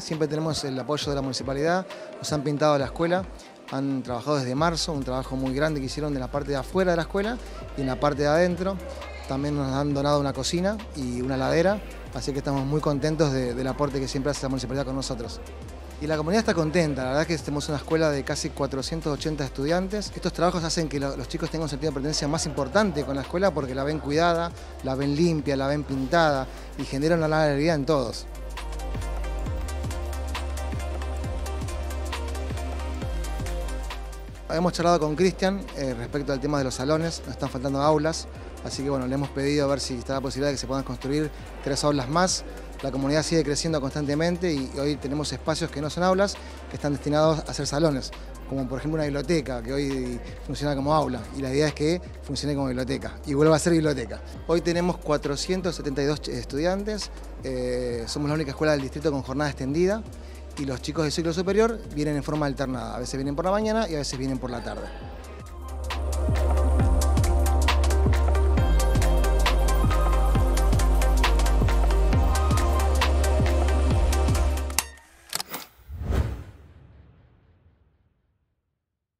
siempre tenemos el apoyo de la municipalidad, nos han pintado la escuela, han trabajado desde marzo, un trabajo muy grande que hicieron de la parte de afuera de la escuela y en la parte de adentro. También nos han donado una cocina y una heladera, así que estamos muy contentos del aporte que siempre hace la municipalidad con nosotros. Y la comunidad está contenta, la verdad es que tenemos una escuela de casi 480 estudiantes. Estos trabajos hacen que los chicos tengan un sentido de pertenencia más importante con la escuela porque la ven cuidada, la ven limpia, la ven pintada y generan una alegría en todos. Hemos charlado con Cristian respecto al tema de los salones, nos están faltando aulas, así que bueno, le hemos pedido a ver si está la posibilidad de que se puedan construir 3 aulas más. La comunidad sigue creciendo constantemente y hoy tenemos espacios que no son aulas, que están destinados a ser salones, como por ejemplo una biblioteca, que hoy funciona como aula, y la idea es que funcione como biblioteca, y vuelva a ser biblioteca. Hoy tenemos 472 estudiantes, somos la única escuela del distrito con jornada extendida, y los chicos de ciclo superior vienen en forma alternada, a veces vienen por la mañana y a veces vienen por la tarde.